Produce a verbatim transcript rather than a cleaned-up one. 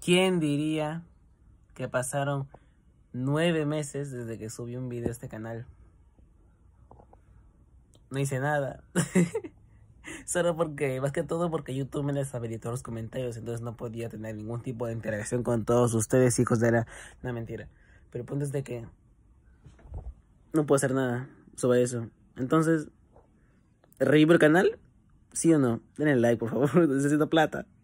¿Quién diría que pasaron nueve meses desde que subí un video a este canal? No hice nada. Solo porque, más que todo porque YouTube me deshabilitó los comentarios, entonces no podía tener ningún tipo de interacción con todos ustedes, hijos de la... No, mentira. Pero el punto es de que no puedo hacer nada sobre eso. Entonces, ¿revivo el canal? ¿Sí o no? Denle like, por favor, necesito plata.